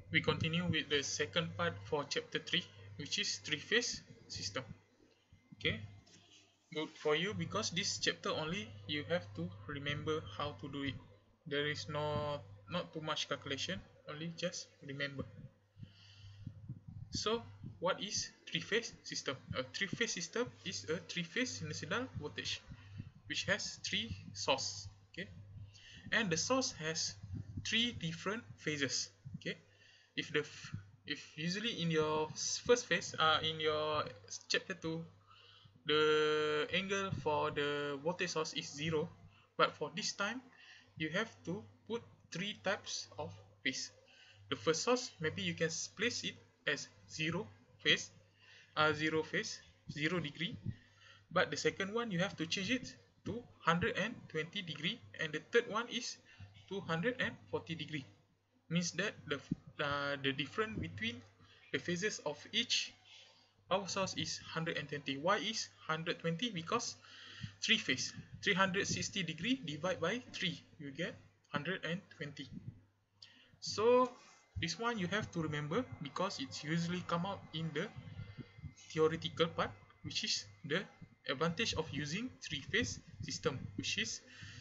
we continue with the second part for chapter 3, which is three-phase system. Okay, good for you because this chapter only you have to remember how to do it. There is not too much calculation, only just remember. So what is three-phase system? A three-phase system is a three-phase sinusoidal voltage which has three sources. Okay, and the source has three different phases. Okay, if the if usually in your first phase, in your chapter 2, the angle for the voltage source is 0, but for this time you have to put three types of phase. The first source, maybe you can place it as phase 0 phase, 0 degree, but the second one you have to change it to 120 degree, and the third one is 240 degree. Means that the difference between the phases of each power source is 120. Why is 120? Because three phase, 360 degree divided by 3, you get 120. So this one you have to remember because it's usually come out in the theoretical part, which is the advantage of using three-phase system, which is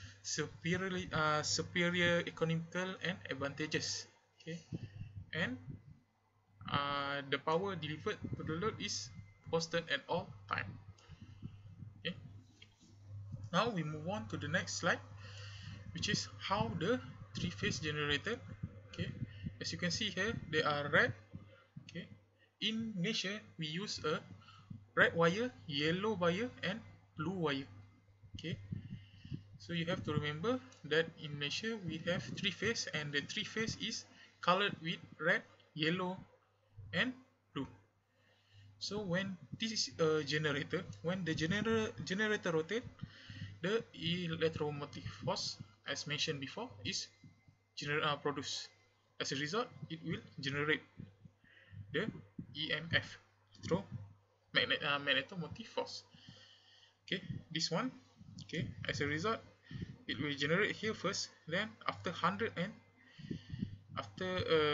superior economical and advantages. Okay, and the power delivered to the load is constant at all time. Okay, now we move on to the next slide, which is how the three-phase generator. Okay, as you can see here, they are red. Okay, in nature we use a red wire, yellow wire, and blue wire. Okay, so you have to remember that in nature we have three phase, and the three phase is colored with red, yellow, and blue. So when this is a generator, when the generator rotate, the electromotive force, as mentioned before, is produced. As a result, it will generate the EMF, magnetomotive force. Okay, this one. Okay, as a result, it will generate here first, then after 100 and after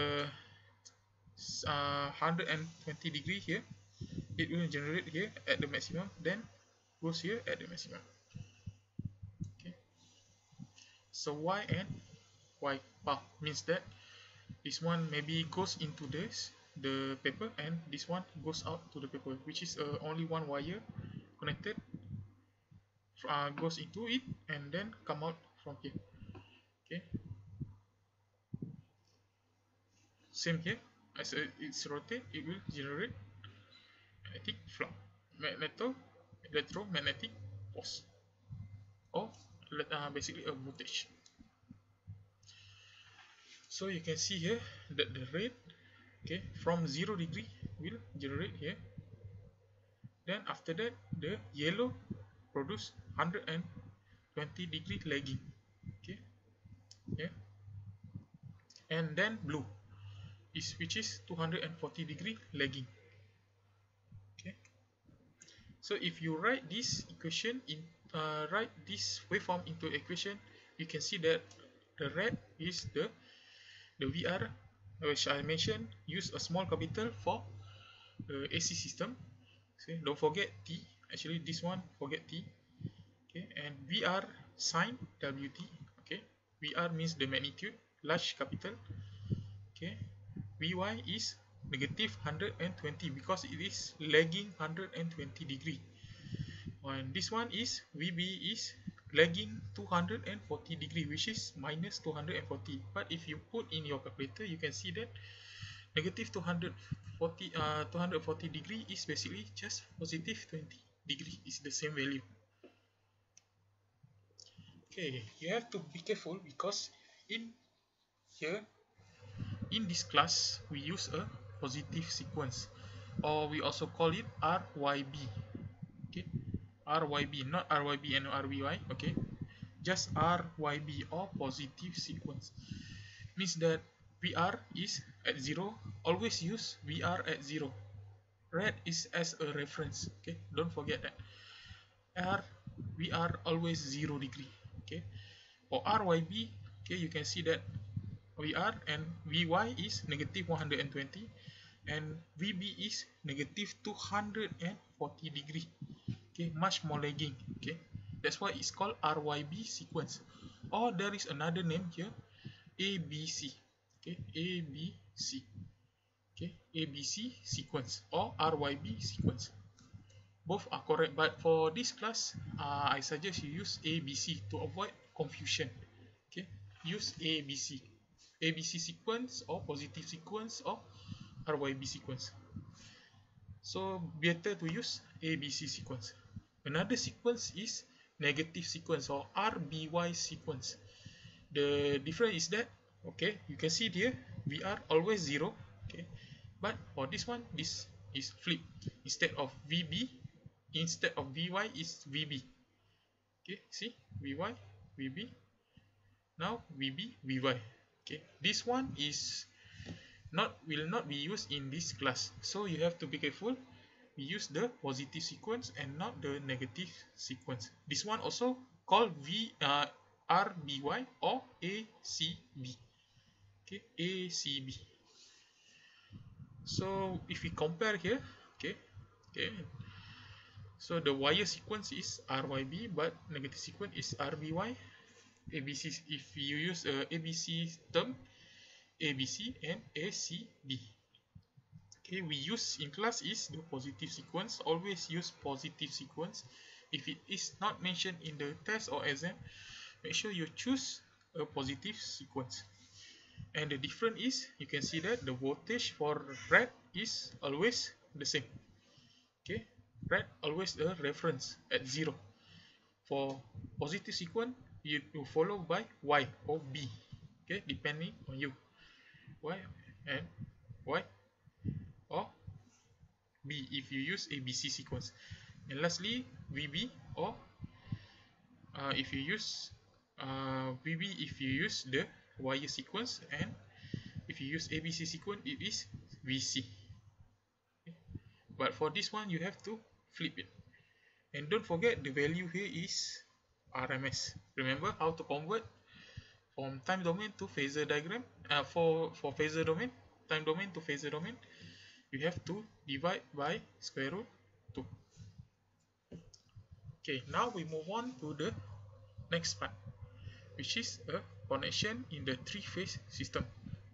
120 degree here, it will generate here at the maximum, then goes here at the maximum. Okay, so y and y path means that this one maybe goes into the paper, and this one goes out to the paper, which is only one wire connected, goes into it and then come out from here. Okay, same here, as it's rotate, it will generate magnetic flux, electromagnetic force, or basically a voltage. So you can see here that the red, okay, from 0 degree will generate here, then after that the yellow produce 120 degree lagging. Okay, yeah, and then blue is which is 240 degree lagging. Okay, so if you write this equation in write this waveform into equation, you can see that the red is the VR, which I mentioned, use a small capital for AC system. Okay, don't forget T, actually this one forget T. Okay, and VR sine WT. Okay, VR means the magnitude, large capital. Okay, Vy is negative 120 because it is lagging 120 degree, and this one is VB is lagging 240 degree, which is minus 240. But if you put in your calculator, you can see that negative 240 degree is basically just positive 20 degree, is the same value. Okay, you have to be careful because in here in this class we use a positive sequence, or we also call it RYB. Okay, RYB, not RYB and RBY. Okay, just RYB, or positive sequence. Means that VR is at 0, always use VR at 0. Red is as a reference. Okay, don't forget that. VR always 0 degree. Okay, for RYB, okay, you can see that VR and Vy is negative 120 and Vb is negative 240 degree. Okay, much more lagging. Okay, that's why it's called RYB sequence, or there is another name here, ABC. Okay, ABC. Okay, ABC sequence or RYB sequence. Both are correct, but for this class, I suggest you use ABC to avoid confusion. Okay, use ABC. ABC sequence or positive sequence or RYB sequence. So better to use ABC sequence. Another sequence is negative sequence or RBY sequence. The difference is that, okay, you can see here VR always 0. Okay, but for this one, this is flip. Instead of VB, instead of VY is VB. Okay, see, VY, VB. Now VB, VY. Okay, this one is will not be used in this class, so you have to be careful. We use the positive sequence and not the negative sequence. This one also called RBY or ACB. Okay, ACB. So if we compare here, okay, so the wire sequence is RYB, but negative sequence is RBY. ABC, if you use ABC term, ABC and ACB. Okay, we use in class is the positive sequence. Always use positive sequence. If it is not mentioned in the test or exam, make sure you choose a positive sequence. And the difference is, you can see that the voltage for red is always the same. Okay, red always a reference at 0. For positive sequence, you follow by Y or B. Okay, depending on you. Y and Y or B if you use ABC sequence. And lastly, VB or if you use VB if you use the wire sequence, and if you use ABC sequence it is VC. Okay. But for this one you have to flip it, and don't forget the value here is RMS. Remember how to convert from time domain to phasor diagram. For phasor domain, time domain to phasor domain, you have to divide by square root 2. Okay, now we move on to the next part, which is a connection in the three-phase system.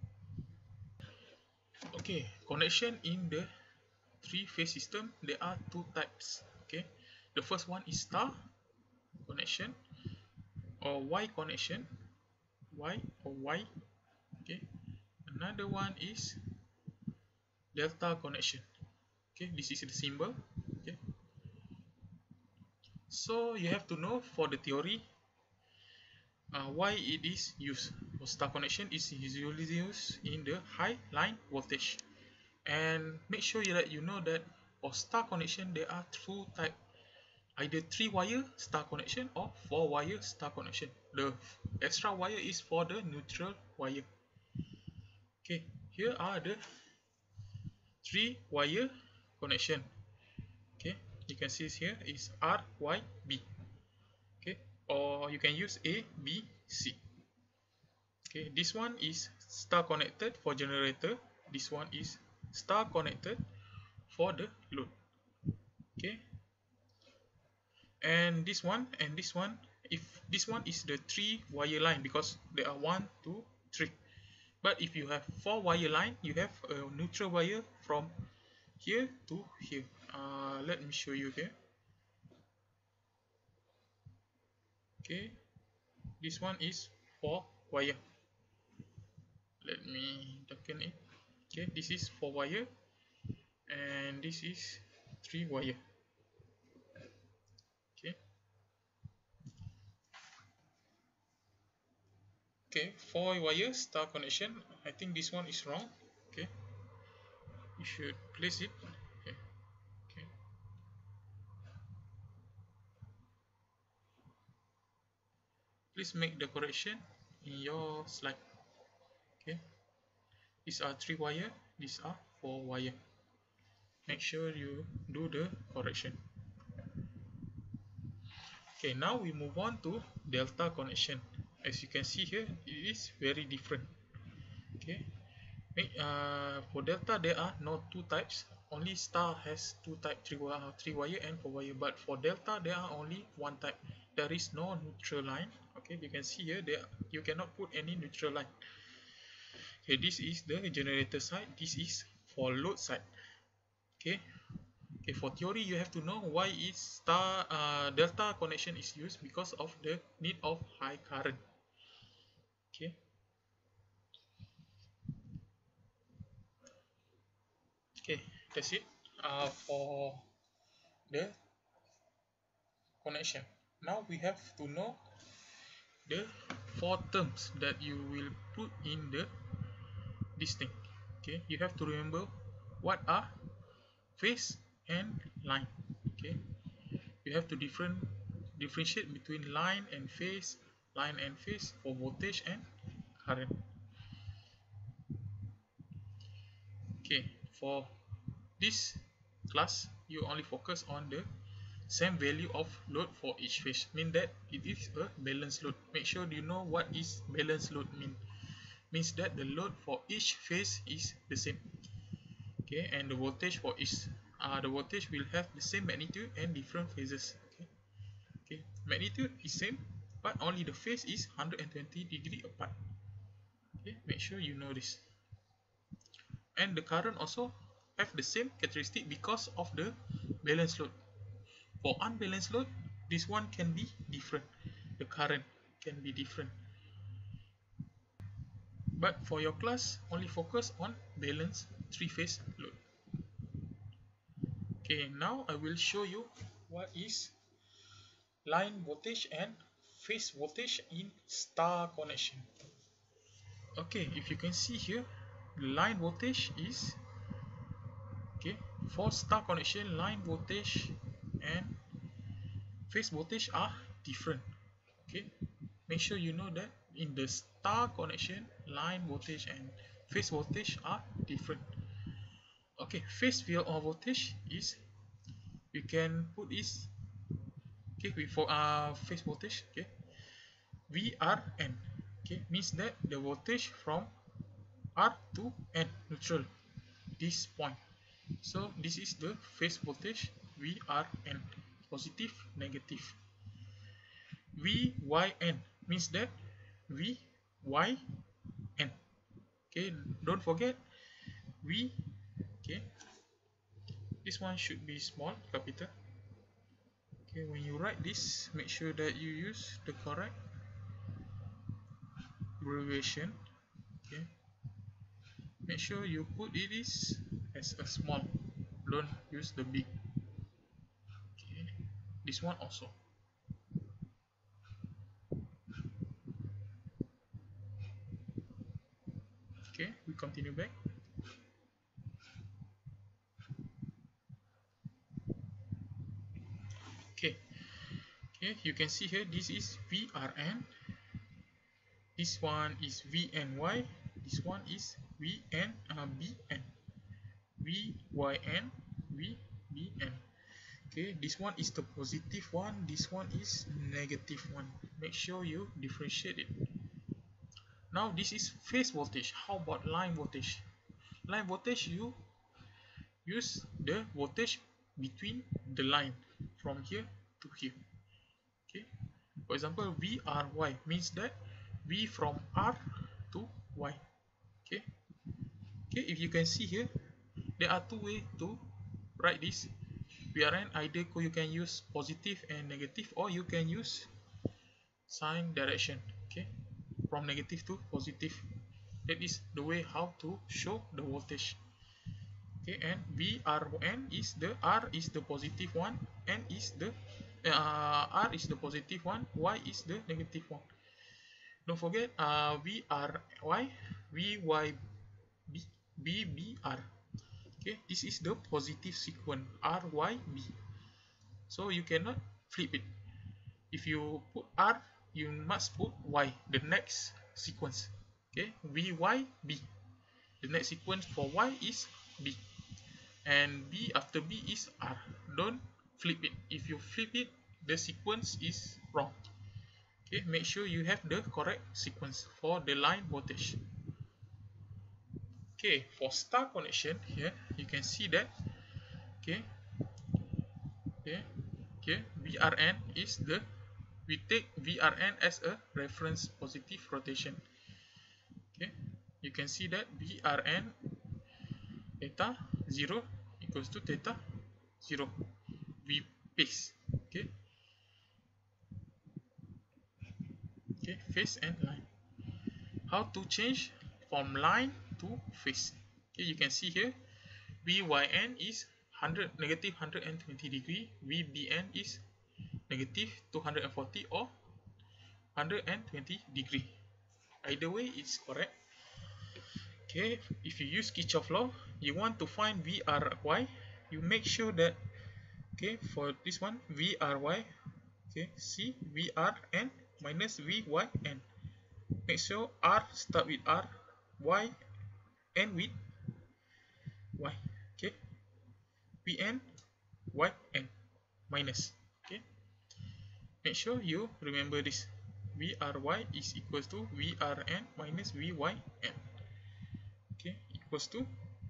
Okay, connection in the three-phase system, there are two types. Okay, the first one is star connection or Y connection, Y or Y. Okay, another one is delta connection. Okay, this is the symbol. Okay, so you have to know for the theory why it is used. For star connection is usually used in the high line voltage, and make sure that you know that for star connection there are two types, either 3-wire star connection or 4-wire star connection. The extra wire is for the neutral wire. Okay, here are the 3-wire connection. Okay, you can see here is RYB. Okay, or you can use A, B, C. Okay, this one is star connected for generator. This one is star connected for the load. Okay, and this one, if this one is the 3-wire line, because there are 1, 2, 3. But if you have 4-wire line, you have a neutral wire from here to here. Let me show you here. Okay, this one is 4-wire. Let me darken it. Okay, this is 4-wire and this is 3-wire. Okay, 4-wire star connection. I think this one is wrong. Okay, you should place it. Okay. Okay. Please make the correction in your slide. Okay, these are 3-wire, these are 4-wire. Make sure you do the correction. Okay, now we move on to delta connection. As you can see here, it is very different. Okay, for delta there are no two types, only star has two type, three wire and four wire, but for delta there are only one type. There is no neutral line. Okay, you can see here there you cannot put any neutral line. Okay, this is the generator side, this is for load side. Okay, okay, for theory you have to know why is delta connection is used, because of the need of high current. Okay, okay, that's it for the connection. Now we have to know the four terms that you will put in this thing. Okay, you have to remember what are phase and line. Okay, you have to differentiate between line and phase for voltage and current. Okay, for this class you only focus on the same value of load for each phase, mean that it is a balanced load. Make sure you know what is balanced load means that the load for each phase is the same. Okay, and the voltage for each the voltage will have the same magnitude and different phases. Okay, okay, magnitude is same, but only the phase is 120 degree apart. Okay, make sure you know this. And the current also have the same characteristic because of the balanced load. For unbalanced load, this one can be different, the current can be different, but for your class only focus on balanced three-phase load. Okay, now I will show you what is line voltage and phase voltage in star connection. Okay, if you can see here, line voltage is, okay, for star connection, line voltage and phase voltage are different. Okay, make sure you know that in the star connection, line voltage and phase voltage are different. Okay, phase voltage is, we can put this, okay, before phase voltage, okay, VRN. Okay, means that the voltage from R to N, neutral, this point. So this is the phase voltage VRN, positive, negative. VYN means that VYN. Okay, don't forget V. Okay, this one should be small, capital. Okay, when you write this, make sure that you use the correct abbreviation. Okay, make sure you put it is as a small, don't use the big. Okay, this one also. Okay, we continue back. Okay, okay, you can see here this is VRN, this one is VNY, this one is BN, VYN, VBN. Okay, this one is the positive one, this one is negative one. Make sure you differentiate it. Now this is phase voltage. How about line voltage? Line voltage, you use the voltage between the line from here to here. Okay, for example, VRY means that V from R to Y. Okay, okay, if you can see here, there are two ways to write this. VRN, either you can use positive and negative, or you can use sign direction. Okay, from negative to positive. That is the way how to show the voltage. Okay, and VRN is the R is the positive one, N is the R is the positive one, Y is the negative one. Don't forget VRY, VYB, BBR. Okay, this is the positive sequence, RYB. So you cannot flip it. If you put R, you must put Y, the next sequence. Okay, VYB. The next sequence for Y is B, and B after B is R. Don't flip it. If you flip it, the sequence is wrong. Okay, make sure you have the correct sequence for the line voltage. Okay, for star connection here you can see that, okay, okay, okay, VRN is the, we take VRN as a reference positive rotation. Okay, you can see that VRN theta 0 equals to theta 0 V phase. Okay, okay, phase and line. How to change from line to phase? Okay, you can see here VYN is 100 negative 120 degree, VBN is negative 240 or 120 degree. Either way it's correct. Okay, if you use Kirchhoff law, you want to find VRY, you make sure that, okay, for this one VRY, okay, see VRN minus VYN. Make sure R start with R, Y end with Y. Okay, VN YN minus. Okay, make sure you remember this. VRY is equals to VRN minus VYN. Okay, equals to,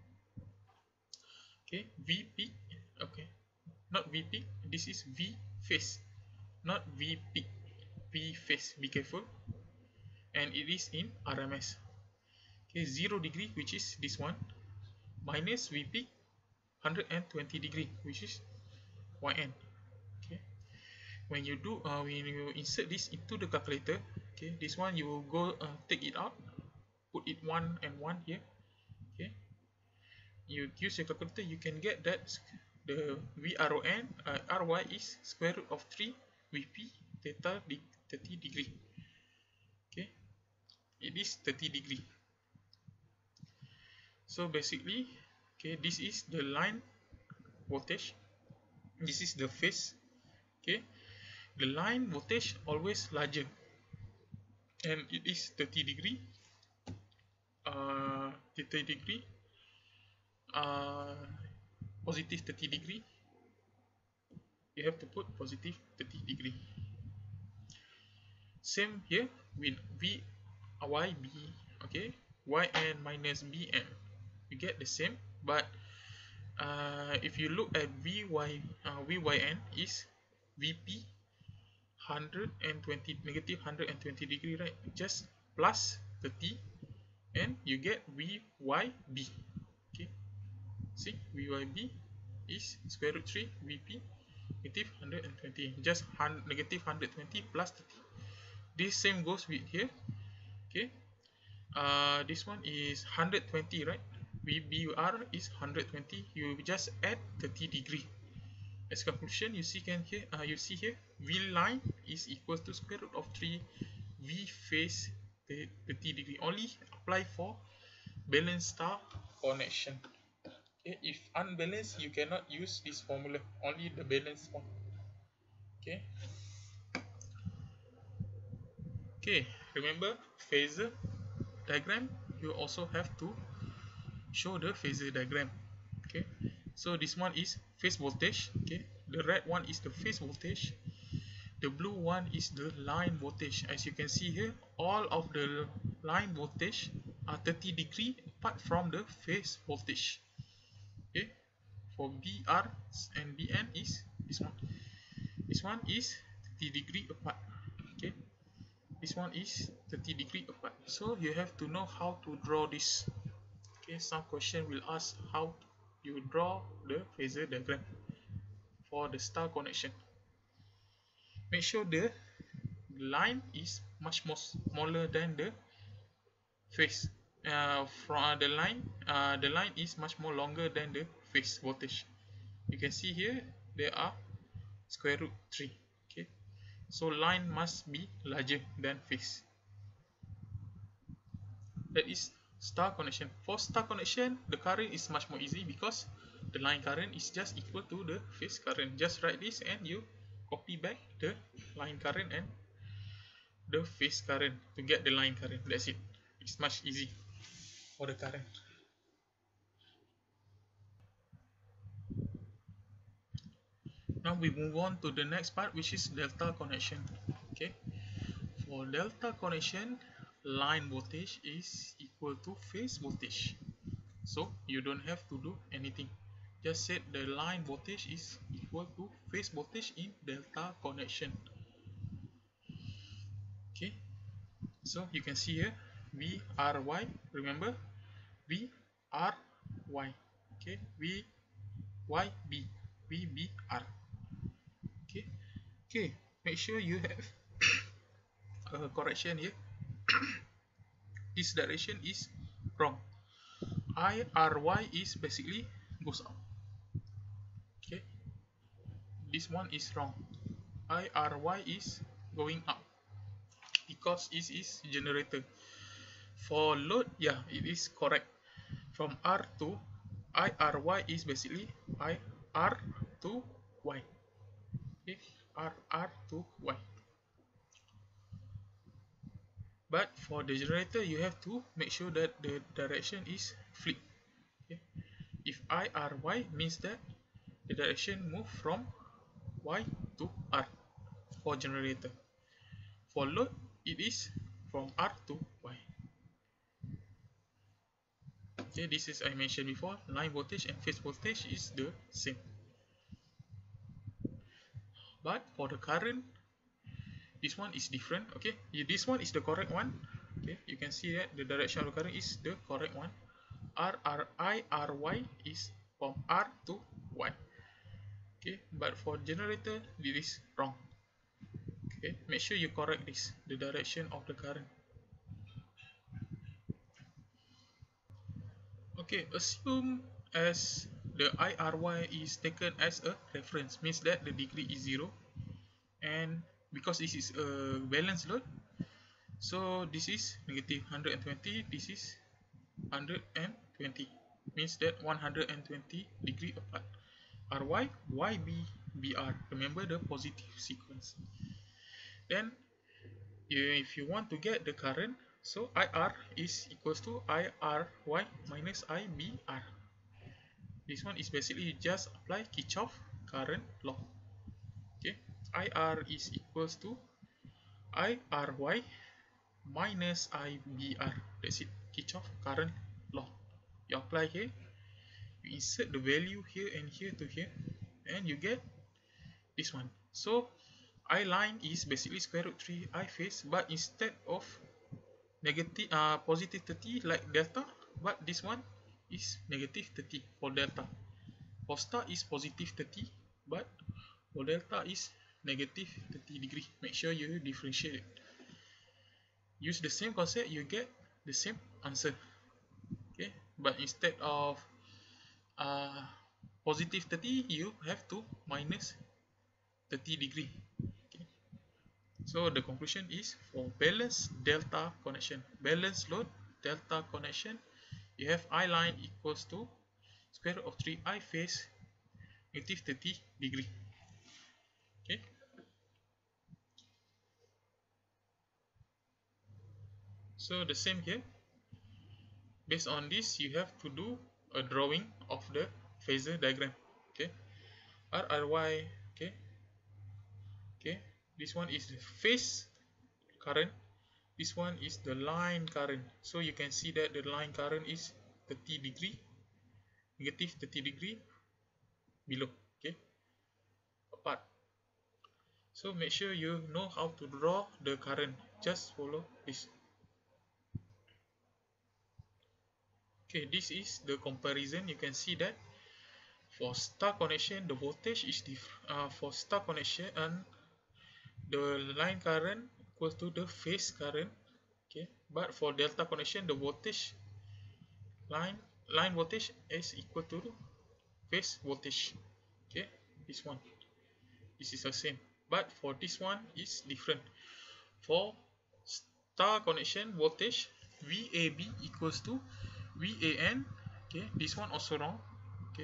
okay, VP. Okay, not VP, this is V phase, not VP. V phase, be careful, and it is in RMS. Okay, 0 degree, which is this one, minus VP 120 degree, which is YN. Okay, when you do when you insert this into the calculator, okay, this one you will go take it out, put it 1 and 1 here. Okay, you use your calculator, you can get that the VRON RY is square root of 3 VP theta 30 degree. Okay, it is 30 degree. So basically, okay, this is the line voltage, this is the phase. Okay, the line voltage always larger, and it is 30 degree, 30 degree, positive 30 degree. You have to put positive 30 degree. Same here with VYB. Okay, YN minus BN, you get the same, but if you look at VYN is VP 120 negative 120 degree, right? Just plus 30 and you get VYB. Okay, see, VYB is square root 3 VP negative 120, just negative 120 plus 30. This same goes with here. Okay, this one is 120, right? VBR is 120, you just add 30 degree. As conclusion, you see here V line is equal to square root of 3 V phase 30 degree. Only apply for balanced star connection. Okay, if unbalanced, you cannot use this formula, only the balanced one. Okay, okay, remember phasor diagram, you also have to show the phasor diagram. Okay, so this one is phase voltage. Okay, the red one is the phase voltage, the blue one is the line voltage. As you can see here, all of the line voltage are 30 degree apart from the phase voltage. Okay, for BR and BN is this one. This one is 30 degree apart. Okay, this one is 30 degree apart. So you have to know how to draw this. Okay, some question will ask how you draw the phasor diagram for the star connection. Make sure the line is much more smaller than the phase. From the line is much more longer than the phase voltage. You can see here there are square root 3. Okay, so line must be larger than phase. That is star connection. For star connection, the current is much more easy because the line current is just equal to the phase current. Just write this and you copy back the line current and the phase current to get the line current. That's it. It's much easy for the current. Now we move on to the next part, which is delta connection. Okay, for delta connection, line voltage is equal to phase voltage. so you don't have to do anything. Just set the line voltage is equal to phase voltage in delta connection. Okay, so you can see here VRY, remember VRY, okay, VYB, VBR. Okay, okay, make sure you have a correction here. This direction is wrong. IRY is basically goes up. Okay, this one is wrong. IRY is going up because it is generator. For load, yeah, it is correct. From R to IRY is basically IR to Y. Okay, R to Y. But for the generator, you have to make sure that the direction is flipped. Okay? If IRY means that the direction move from Y to R for generator. For load, it is from R to Y. Okay, this is I mentioned before, line voltage and phase voltage is the same. But for the current, this one is different. Okay, this one is the correct one. Okay, you can see that the direction of the current is the correct one. IRY is from R to Y. Okay, but for generator, this is wrong. Okay, make sure you correct this, the direction of the current. Okay, assume as the IRY is taken as a reference, means that the degree is 0, and because this is a balanced load, so this is negative 120, this is 120, means that 120 degree apart. RY, YB, BR, remember the positive sequence. Then if you want to get the current, so IR is equals to IRY minus IBR. This one is basically just apply Kirchhoff current law. Okay, IR is equals to IRY minus IBR. That's it, Kirchhoff current law. You apply here, you insert the value here and here to here, and you get this one. So I line is basically square root 3 I phase, but instead of negative positive 30 like delta, but this one is negative 30 for delta. For star is positive 30, but for delta is negative 30 degree. Make sure you differentiate it. Use the same concept, you get the same answer. Okay, but instead of positive 30, you have to minus 30 degree. Okay. So the conclusion is for balanced delta connection, balanced load delta connection, you have I line equals to square root of 3 I phase negative 30 degree. Okay. So the same here. Based on this, you have to do a drawing of the phasor diagram. Okay. RRY. Okay. Okay. This one is the phase current. This one is the line current. So you can see that the line current is 30 degree, negative 30 degree below. Okay. Apart. So make sure you know how to draw the current. Just follow this. Okay, this is the comparison. You can see that for star connection, the voltage is different. For star connection, and the line current equals to the phase current. Okay, but for delta connection, the voltage line voltage is equal to phase voltage. Okay, this one, this is the same, but for this one is different. For star connection, voltage VAB equals to VAN. Okay, this one also wrong. Okay,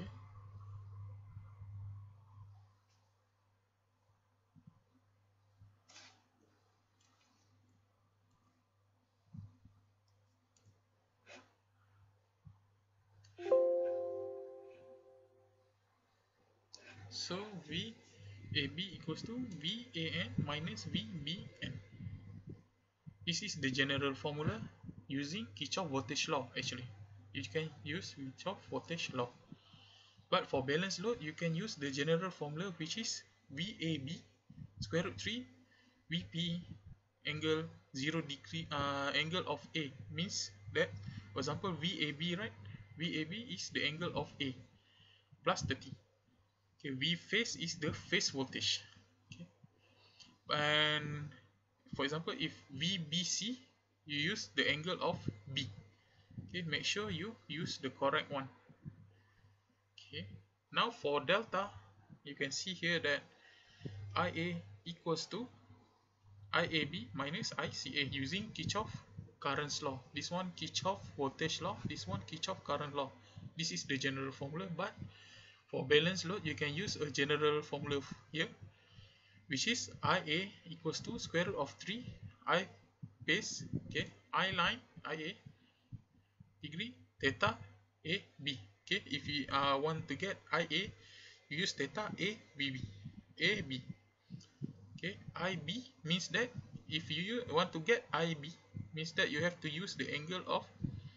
so VAB equals to VAN minus VBN. This is the general formula using Kirchhoff voltage law actually. you can use Kirchhoff voltage law. But for balanced load, you can use the general formula, which is VAB square root 3 VP angle 0 degree angle of A. Means that, for example, VAB, right? VAB is the angle of A plus 30. Okay, V phase is the phase voltage. Okay, and for example, if VBC, you use the angle of B. Okay, make sure you use the correct one. Okay, now for delta, you can see here that IA equals to IAB minus ICA using Kirchhoff current law. This one Kirchhoff voltage law, this one Kirchhoff current law. This is the general formula, but for balanced load, you can use a general formula here, which is IA equals to square root of 3 I base, okay, I line IA degree theta AB. Okay, if you want to get IA, you use theta ABB. AB. Okay, IB means that if you want to get IB, means that you have to use the angle of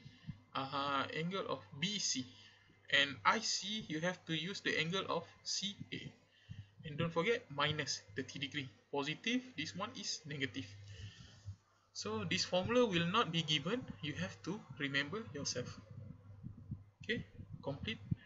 BC, and IC you have to use the angle of CA, and don't forget minus 30 degree. Positive, this one is negative. So this formula will not be given, you have to remember yourself. Okay, complete.